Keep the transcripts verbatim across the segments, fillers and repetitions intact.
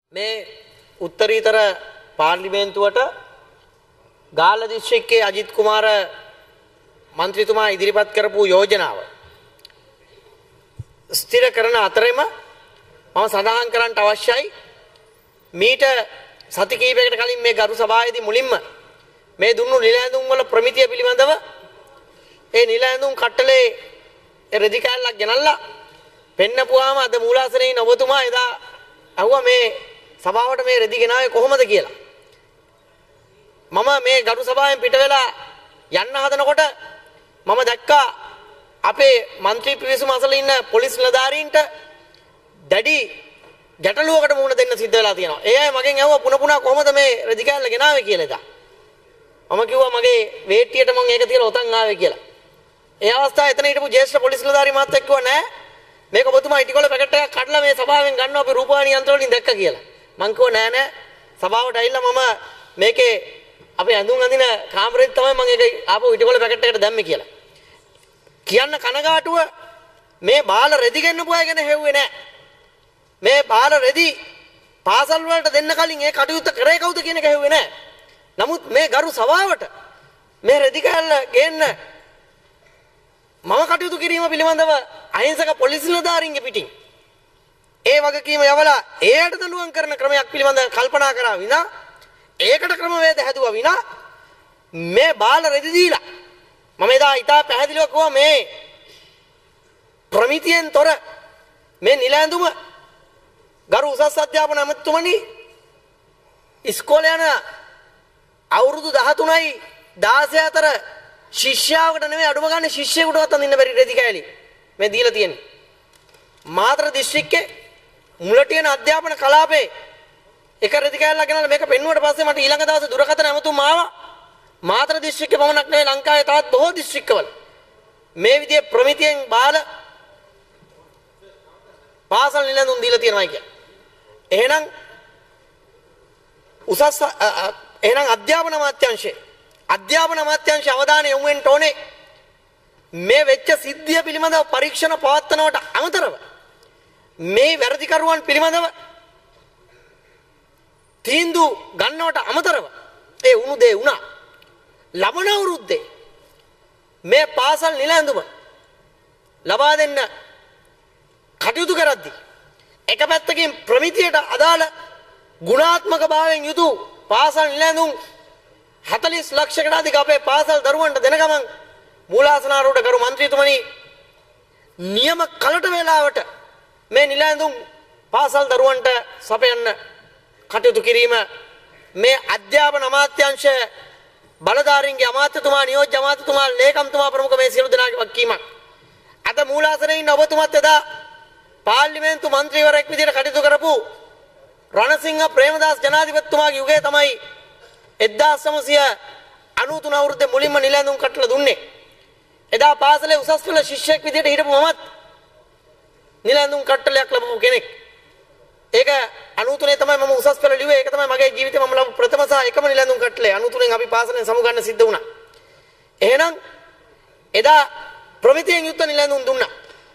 මේ උත්තරීතර පාර්ලිමේන්තුවට ගාල්ල දිස්ත්‍රික්කයේ අජිත් කුමාර මන්ත්‍රීතුමා ඉදිරිපත් කරපු යෝජනාව ස්ථිර කරන අතරෙම මම සඳහන් කරන්න අවශ්‍යයි මීට සති කිහිපයකට කලින් මේ ගරු සභාවේදී මුලින්ම මේ දුන්නු නිල ඇඳුම් වල ප්‍රමිතිය පිළිබඳව ඒ නිල ඇඳුම් කට්ටලේ රෙදි කෑල්ලක් ගෙනල්ලා පෙන්නපුවාම අද මූලාසනයේ ඉන්න ඔබතුමා එදා අහුවා මේ සභාවට මේ රෙදි ගෙනාවේ කොහොමද කියලා. මම මේ ගරු සභාවෙන් පිට වෙලා යන්න හදනකොට මම දැක්කා අපේ മന്ത്രി පිරිසුම අසල ඉන්න පොලිස් නිලධාරීන්ට දැඩි ගැටලුවකට මුහුණ දෙන්න සිද්ධ වෙලා තියෙනවා. ඒ අය මගෙන් ඇහුවා පුන පුනා කොහොමද මේ රෙදි කෑල්ල ගෙනාවේ කියලා එදා. මම කිව්වා මගේ වේට්ටියට මම ඒක තියලා ඔතන් ආවේ කියලා. ඒ අවස්ථාවේ එතන හිටපු ජ්‍යෙෂ්ඨ පොලිස් නිලධාරී මහත්තයෙක් කිව්වා නෑ මේක ඔබතුමා ඉටිකොල පැකට් එකක් කඩලා මේ සභාවෙන් ගන්නවා අපි රූපවාහිනී යන්ත්‍ර වලින් දැක්ක කියලා. මං කිව්වා නෑ නෑ සභාවට ඇවිල්ලා මම මේකේ අපේ ඇඳුම් අඳින කාමරෙත් තමයි මම ඒක ආපහු ඉටිකොල පැකට් එකට දැම්මේ කියලා. කියන්න කනගාටුව මේ බාල රෙදි ගෙන්නපු අය ගැන හෙව්වේ නෑ. මේ බාල රෙදි පාසල් වලට දෙන්න කලින් ඒ කටයුත්ත කරේ කවුද කියන එක හෙව්වේ නෑ. නමුත් මේ ගරු සභාවට මේ රෙදි කෑල්ල ගේන්න මම කටයුතු කිරීම පිළිබඳව අහිංසක පොලිස් නිලධාරීන්ගේ පිටින් ඒ වගකීම යවලා එයට දඬුවම් කරන ක්‍රමයක් පිළිබඳව කල්පනා කරා විනා ඒකට ක්‍රමවේද හැදුවා විනා මේ බාල රෙදි දීලා මම එදා ඉතා පැහැදිලිව කිව්වා මේ ප්‍රමිතියෙන් තොර මේ නිල ඇඳුම ගරු උසස් අධ්‍යාපන අමාත්‍යතුමනි ඉස්කෝලේ යන අවුරුදු දහතුනයි දාසය අතර ශිෂ්‍යාවකට නෙමෙයි අඩුම ගන්න ශිෂ්‍යයෙකුටවත් අඳින්න බැරි රෙදි කෑලි මේ දීලා තියෙන්නේ. මාතර දිස්ත්‍රික්කේ මුලටියන අධ්‍යාපන කලාපේ එක රෙදි කෑල්ලක් ගෙනල්ලා මේක පෙන්නුවට පස්සේ මට ඊළඟ දවසේ දුරකථන ඇමතුම් ආවා. මාතර දිස්ත්‍රික්කේ පමණක් නෙවෙයි ලංකාවේ තවත් බොහෝ දිස්ත්‍රික්කවල මේ විදිහේ ප්‍රමිතියෙන් බාල පාසල් නිල ඇඳුම් දීලා තියෙනවා කිය. එහෙනම් උසස් එහෙනම් අධ්‍යාපන අමාත්‍යාංශයේ අධ්‍යාපන අමාත්‍යාංශ අවධානය යොමු වෙන්න ඕනේ මේ වෙච්ච සිද්ධිය පිළිබඳව පරීක්ෂණ පවත්වනවට අමතරව මේ වැරදිකරුවන් පිළිබඳව තීන්දුව ගන්නවට අමතරව ඒ උණු දේ වුණා ලබන අවුරුද්දේ මේ පාසල් නිල ඇඳුම ලබා දෙන්න කටයුතු කරද්දී එක පැත්තකින් ප්‍රමිතියට අදාළ ගුණාත්මක භාවයෙන් යුතු පාසල් නිල ඇඳුම් හතළිස් ලක්ෂයකට අධික අපේ පාසල් දරුවන්ට දෙන ගමන් මූලාසනාරූඪ කරු മന്ത്രിතුමනි නියම කලට වේලාවට මේ නිල ඇඳුම් පාසල් දරුවන්ට සපයන්න කටයුතු කිරීම මේ අධ්‍යාපන අමාත්‍යාංශ බලධාරීන්ගේ අමාත්‍යතුමා නියෝජ්‍ය අමාත්‍යතුමා ලේකම්තුමා ප්‍රමුඛ මේ සියලු දෙනාගේ වගකීමක්. අද මූලාසනයේ ඉන්න ඔබතුමත් එදා පාර්ලිමේන්තු මන්ත්‍රීවරයෙක් විදිහට කටයුතු කරපු රණසිංහ ප්‍රේමදාස ජනාධිපතිතුමාගේ යුගයේ තමයි එක්දාස් නවසිය අනූ තුන අවුරුද්දේ මුලින්ම නිල ඇඳුම් කටලා දුන්නේ. එදා පාසලේ උසස් පෙළ ශිෂ්‍යයෙක් විදිහට හිටපු මමත් නිල ඇඳුම් කට්ටලයක් ලැබපු කෙනෙක්. ඒක අනූ තුනේ තමයි මම උසස් පෙළ ලිව්වේ. ඒක තමයි මගේ ජීවිතේ මම ලැබු ප්‍රථම සහ එකම නිල ඇඳුම් කට්ටලේ. අනූ තුනෙන් අපි පාසලෙන් සමුගන්න සිද්ධ වුණා. එහෙනම් එදා ප්‍රමිතියෙන් යුක්ත නිල ඇඳුම් දුන්නා.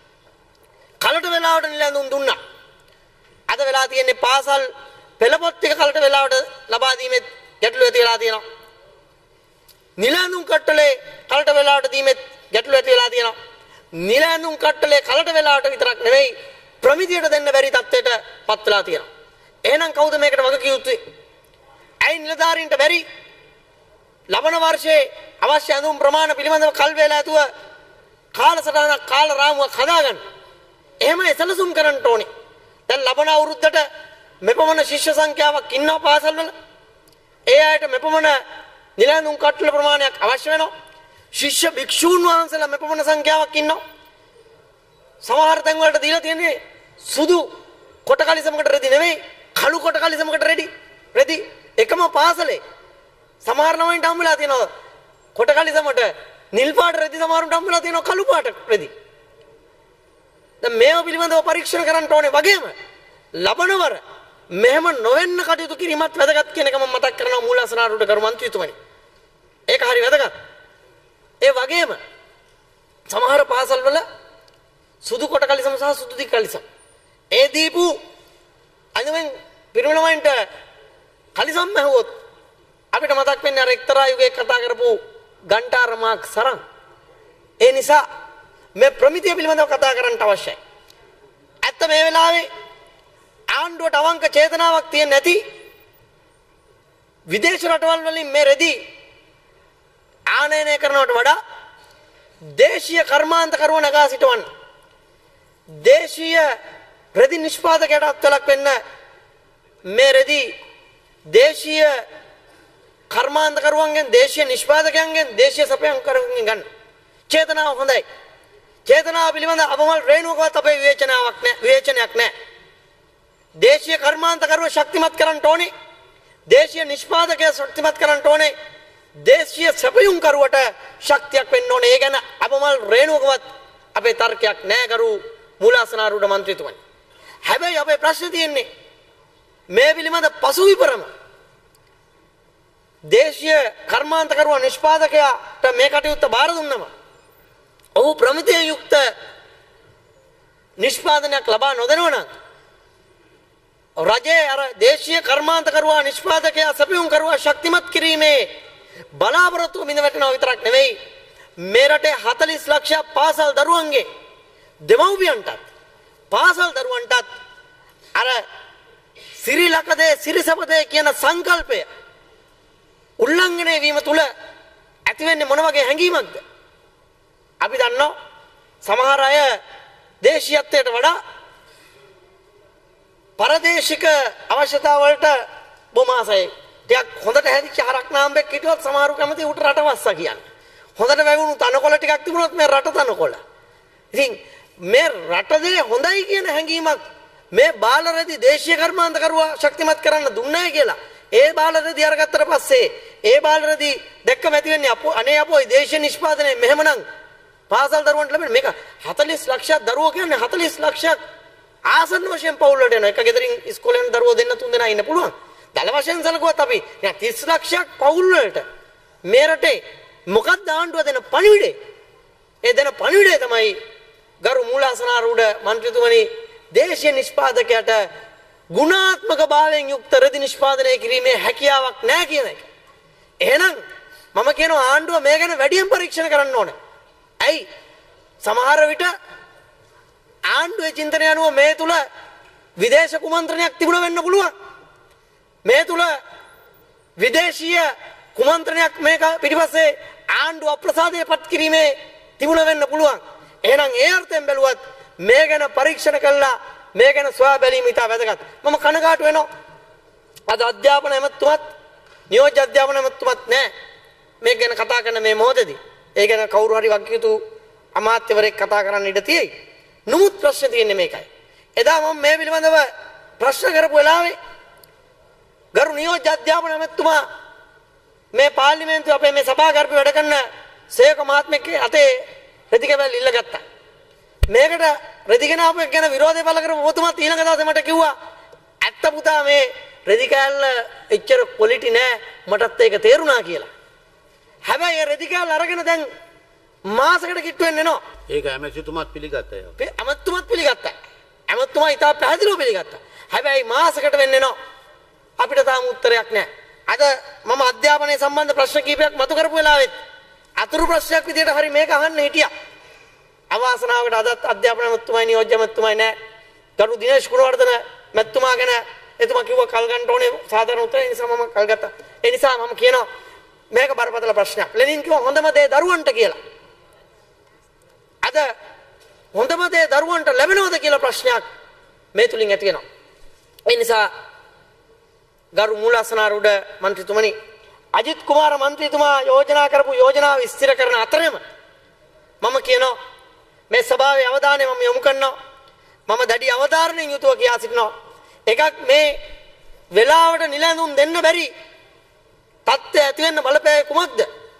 කලට වෙලාවට නිල ඇඳුම් දුන්නා. අද වෙලා තියෙන්නේ පාසල් පෙළපොත් ටික කලට වෙලාවට ලබා දීමේ ගැටලුව ඇති වෙලා තියෙනවා. නිල ඇඳුම් කට්ටලේ කලට වෙලාවට දීමේ ගැටලුව ඇති වෙලා තියෙනවා. නිල ඇඳුම් කට්ටලේ කලට වෙලාවට විතරක් නෙවෙයි ප්‍රමිතියට දෙන්න බැරි තත්ත්වයට පත් වෙලා තියෙනවා. එහෙනම් කවුද මේකට වග කිය යුත්තේ? ඇයි නිලධාරීන්ට බැරි ලබන වර්ෂයේ අවශ්‍ය ඇඳුම් ප්‍රමාණ පිළිබඳව කල් වේලා ඇතුව කාලසටහනක් කාල රාමුවක් හදාගන්න. එහෙම එසලසුම් කරන්න ඕනේ. දැන් ලබන අවුරුද්දට මෙපමණ ශිෂ්‍ය සංඛ්‍යාවක් ඉන්නවා පාසල් වල. ඒ අයට මෙපමණ නිල ඇඳුම් කට්ටල ප්‍රමාණයක් අවශ්‍ය වෙනවා. ශිෂ්‍ය භික්ෂූන් වහන්සේලා මෙපමණ සංඛ්‍යාවක් ඉන්නවා. සමහර තැන් වලට දීලා තියෙන්නේ සුදු කොට කලිසමකට රෙදි නෙවෙයි කළු කොට කලිසමකට රෙදි. රෙදි එකම පාසලේ සමහර ළමයින්ට හම්බෙලා තියෙනවා කොට කලිසමට නිල් පාට රෙදි සමහරුන්ට හම්බෙලා තියෙනවා කළු පාට රෙදි. දැන් මේව පිළිබඳව පරීක්ෂණ කරන්න ඕනේ වගේම ලබනවර මෙහෙම නොවෙන්න කටයුතු කිරීමත් වැදගත් කියන එක මම මතක් කරනවා මූලාසනාරූඪ කරු මන්ත්‍රීතුමනි. ඒක හරි වැදගත්. ඒ වගේම සමහර පාසල් වල සුදු කොට කලිසම සහ සුදු දිග කලිසම ඒ දීපු අනුවෙන් පිරිමි ළමයින්ට කලිසම් ඇහුවොත් අපිට මතක් වෙන්නේ අර එක්තරා යුගයක කතා කරපු ගන්ටාර මාක් සරන්. ඒ නිසා මේ ප්‍රමිතිය පිළිබඳව කතා කරන්න අවශ්‍යයි. ඇත්ත මේ වෙලාවේ ආණ්ඩුවට අවංක චේතනාවක් තියෙන්නේ නැති විදේශ රටවල් වලින් මේ රෙදි ආනයනය කරනවට වඩා දේශීය කර්මාන්තකරුවෝ නගා සිටවන්න. දේශීය රෙදි නිෂ්පාදකයට අත්වලක් වෙන්න මේ රෙදි දේශීය කර්මාන්තකරුවන්ගෙන් දේශීය නිෂ්පාදකයන්ගෙන් දේශීය සපයන්කරුවන්ගෙන් ගන්න. චේතනාව හොඳයි. චේතනාව පිළිබඳ අපමණ රේණුවකවත් අපේ විවේචනාවක් නැහැ විවේචනයක් නැහැ. දේශීය කර්මාන්තකරුවෝ ශක්තිමත් කරන්න ඕනේ. දේශීය නිෂ්පාදකය ශක්තිමත් කරන්න ඕනේ. දේශීය සැපයුම් කරුවට ශක්තියක් වෙන්න ඕනේ. ඒ ගැන අපමණ රේණුවකවත් අපේ තර්කයක් නැහැ කරු මූලාසනාරූඪ මන්ත්‍රීතුමනි. හැබැයි අපේ ප්‍රශ්නේ තියෙන්නේ මේ පිළිබඳ පසුවිපරම දේශීය කර්මාන්තකරුවා නිෂ්පාදකයාට මේ කටයුත්ත බාර දුන්නම ඔහු ප්‍රමිතිය යුක්ත නිෂ්පාදනයක් ලබා නොදෙනවා නම් රජයේ අර දේශීය කර්මාන්තකරුවා නිෂ්පාදකයා සැපයුම් කරුවා ශක්තිමත් කිරීමේ බලාපොරොත්තු මිද වැටෙනවා විතරක් නෙවෙයි මේ රටේ හතළිස් ලක්ෂ පාසල් දරුවන්ගේ දෙමව්පියන්ටත් පාසල් දරුවන්ටත් අර සිරි ලකදේ සිරිසපදේ කියන සංකල්පය උල්ලංඝනය වීම තුල ඇති වෙන්නේ මොන වගේ හැඟීමක්ද? අපි දන්නවා සමහර අය දේශීයත්වයට වඩා පරදේශික අවශ්‍යතාව වලට බොහොම ආසයි. ටිකක් හොඳට හැදිච්ච හරක් නාම්බෙක් හිටියොත් සමහරු කැමති උට රටවස්සා කියන්නේ. හොඳට වැවුණු තනකොළ ටිකක් තිබුණොත් මේ රට තනකොළ. ඉතින් මේ රටේ හොඳයි කියන හැඟීමක් මේ බාලරෙදි දේශීය කර්මාන්තකරුවා ශක්තිමත් කරන්න දුන්නේ කියලා. ඒ බාලරෙදි අරගත්තට පස්සේ ඒ බාලරෙදි දැක්කම ඇති වෙන්නේ අපෝ අනේ අපෝයි දේශීය නිෂ්පාදනය මෙහෙමනම් පාසල් දරුවන්ට ලැබෙන මේක හතළිස් ලක්ෂයක් දරුවෝ කියන්නේ හතළිස් ලක්ෂයක් ආසන්න වශයෙන් පවුල් වලට එනවා. එක ගෙදරින් ඉස්කෝලේ යන දරුවෝ දෙන්න තුන් දෙනා ඉන්න පුළුවන්. දල වශයෙන් සැලකුවත් අපි තිස් ලක්ෂයක් පවුල් වලට මේ රටේ මොකක්ද ආණ්ඩුව දෙන පණිවිඩය? ඒ දෙන පණිවිඩය තමයි ගරු මූලාසනාරූඪ මන්ත්‍රීතුමනි දේශීය නිෂ්පාදකයට ගුණාත්මක භාවයෙන් යුක්ත රෙදි නිෂ්පාදනය කිරීමේ හැකියාවක් නැහැ කියන එක. එහෙනම් මම කියනවා ආණ්ඩුව මේ ගැන වැඩියෙන් පරීක්ෂණ කරන්න ඕනේ. ඇයි? සමහර විට ආණ්ඩුවේ චින්තනය අනුව මේ තුල විදේශ කුමන්ත්‍රණයක් තිබුණ වෙන්න පුළුවන්. මේ තුල විදේශීය කුමන්ත්‍රණයක් මේක පිටිපස්සේ ආණ්ඩුව අප්‍රසාදයේ පත් කිරීමේ තිබුණ වෙන්න පුළුවන්. එහෙනම් ඒ අර්ථයෙන් බැලුවත් මේ ගැන පරීක්ෂණ කළා මේ ගැන සොයා බැලීම ඉතා වැදගත්. මම කනගාටු වෙනවා. අද අධ්‍යාපන ඇමතුමත් නියෝජ්‍ය අධ්‍යාපන ඇමතුමත් නැහැ. මේක ගැන කතා කරන මේ මොහොතේදී. ඒ ගැන කවුරු හරි වක්කියුතු අමාත්‍යවරයෙක් කතා කරන්න ඉඩ තියෙයි. නමුත් ප්‍රශ්නේ තියෙන්නේ මේකයි. එදා මම මේ පිළිබඳව ප්‍රශ්න කරපු වෙලාවේ ගරු නියෝජ්‍ය අධ්‍යාපන ඇමතුමා මේ පාර්ලිමේන්තුවේ අපේ මේ සභාගර්භය වැඩ කරන සේවක මහත්මයෙක්ගේ අතේ රෙදි කැබැල්ල ඉල්ලගත්තා. මේකට රෙදි ගෙනාවු එක ගැන විරෝධය පළ කරපු ඔබතුමාත් ඊළඟ දවසේ මට කිව්වා ඇත්ත පුතා මේ රෙදි කැල්ල එච්චර ක්වොලිටි නෑ මටත් ඒක තේරුණා කියලා. හැබැයි ඒ රෙදි කැල්ල අරගෙන දැන් මාසයකට කිට්ටු වෙන්න එනවා. ඒක ඇමතිතුමාත් පිළිගත්තා. ඒ ඇමතුමාත් පිළිගත්තා. ඇමතුමා ඉතා පැහැදිලිව පිළිගත්තා. හැබැයි මාසයකට වෙන්න එනවා. අපිට තාම උත්තරයක් නෑ. අද මම අධ්‍යාපනයේ සම්බන්ධ ප්‍රශ්න කිහිපයක් මතු කරපු වෙලාවෙත් අතුරු ප්‍රශ්නයක් විදියට හරි මේක අහන්න හිටියා. අවාසනාවකට අදත් අධ්‍යාපන මැතිතුමයි නියෝජ්‍ය මැතිතුමයි නෑ. ගරු දිනේෂ් ගුණවර්ධන මැතිතුමා ගැන එතුමා කිව්වා කල් ගන්න ඕනේ සාධාරණ උත්තර. ඒ නිසා මම කල් ගත්තා. ඒ නිසා මම කියනවා මේක බරපතල ප්‍රශ්නයක්. ලෙනින් කිව්වා හොඳම දේ දරුවන්ට කියලා. අද හොඳම දේ දරුවන්ට ලැබෙනවද කියලා ප්‍රශ්නයක් මේ තුලින් ඇති වෙනවා. ඒ නිසා ගරු මූලාසනාරූඪ මන්ත්‍රීතුමනි අජිත් කුමාර මන්ත්‍රීතුමා යෝජනා කරපු යෝජනාව විස්තර කරන අතරම මම කියනවා මේ සභාවේ අවධානය මම යොමු කරනවා. මම දැඩි අවධාරණයෙන් යුතුව කියා සිටිනවා. එකක් මේ වෙලාවට නිලැඳුම් දෙන්න බැරි තත්ත්වය ඇති වෙන්න බලපෑවේ කුමක්ද?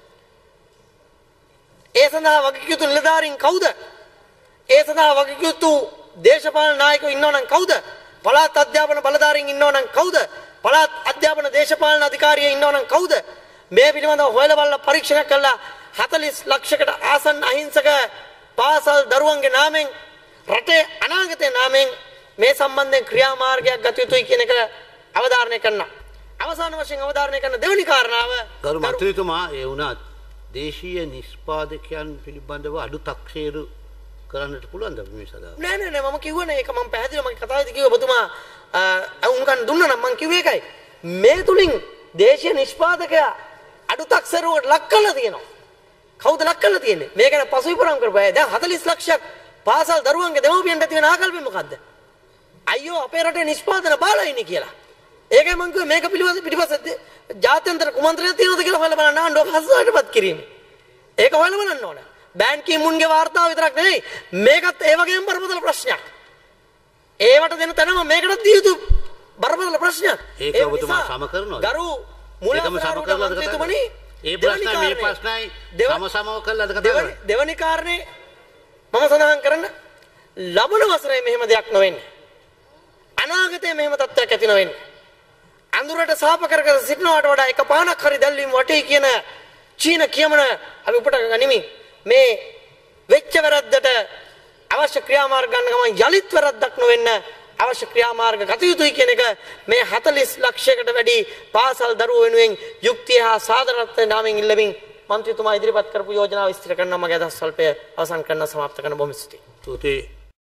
ඒ සඳහා වගකියුතු නිලධාරීන් කවුද? ඒ සඳහා වගකියුතු දේශපාලන නායකයෝ ඉන්නවනම් කවුද? පළාත් අධ්‍යාපන බලධාරීන් ඉන්නවනම් කවුද? පළාත් අධ්‍යාපන දේශපාලන අධිකාරියෝ ඉන්නවනම් කවුද? මේ පිළිබඳව හොයලා බලලා පරීක්ෂණ කළා හතළිස් ලක්ෂයකට ආසන්න අහිංසක පාසල් දරුවන්ගේ නාමයෙන් රටේ අනාගතයේ නාමයෙන් මේ සම්බන්ධයෙන් ක්‍රියාමාර්ගයක් ගත යුතුයි කියන එක අවධාරණය කරන්න. අවසාන වශයෙන් අවධාරණය කරන දෙවෙනි කාරණාව ගරු මන්ත්‍රීතුමා ඒ වුණත් දේශීය නිෂ්පාදකයන් පිළිබඳව අඩු තක්සේරු කරන්නට පුළුවන්ද මේ සඳහා? නෑ නෑ නෑ මම කිව්වනේ ඒක මම පැහැදිලිව මගේ කතාවේදී කිව්වා ඔබතුමා උන්කන් දුන්නා නම් මම කිව්වේ ඒකයි. මේ තුලින් දේශීය නිෂ්පාදකයා අඩු තක්සේරුවට ලක් කරලා තියෙනවා. කවුද ලක් කරලා තියෙන්නේ? මේ ගැන පසුවිපරම් කරපුවා. දැන් හතළිස් ලක්ෂයක් පාසල් දරුවන්ගේ දෙමව්පියන්ට ඇති වෙන ආකල්පය මොකද්ද? අයියෝ අපේ රටේ නිෂ්පාදන බාලා ඉන්නේ කියලා. ඒකයි මම කිව්වේ මේක පිළිවෙත පිටිපස්සේ ජාත්‍යන්තර කුමන්ත්‍රණයක් තියෙනවද කියලා හොයලා බලන්න ආණ්ඩුව හසුරටපත් කිරීම. ඒක හොයලා බලන්න ඕන. බෑන් කීමුන්ගේ වාර්තාව විතරක් නෙවෙයි මේකත් ඒ වගේම බරපතල ප්‍රශ්නයක්. ඒවට දෙන තැනම මේකටත් දිය යුතු බරපතල ප්‍රශ්නයක්. ඒක ඔබතුමා සම කරනවද? ගරු මුලකම සම කරලාද කතා? ඒ ප්‍රශ්නයි මේ ප්‍රශ්නයි සම සමව කළාද කතා කරන්නේ? දෙවනි කාරණේ මම සඳහන් කරන්න ලබන වසරේ මෙහෙම දෙයක් නොවෙන්නේ. අනාගතයේ මෙහෙම තත්ත්වයක් ඇති නොවෙන්නේ. අඳුරට සාප කර කර සිටනවට වඩා එක පානක් හරි දැල්වීම වටේ කියන චීන කියමන අපි උපට ගනිමින් මේ වෙච්ච වැරද්දට අවශ්‍ය ක්‍රියාමාර්ග ගන්න ගමන් යලිත් වැරද්දක් නොවෙන්න අවශ්‍ය ක්‍රියාමාර්ග ගත යුතුයි කියන එක මේ හතළිස් ලක්ෂයකට වැඩි පාසල් දරුවෝ වෙනුවෙන් යුක්තිය හා සාධාරණත්වයේ නාමයෙන් ඉල්ලමින් මන්ත්‍රීතුමා ඉදිරිපත් කරපු යෝජනාව විස්තර කරනවා මගේ අදහස් ස්වල්පය අවසන් කරන්න සමාප්ත කරන බොහොම ස්තුතියි.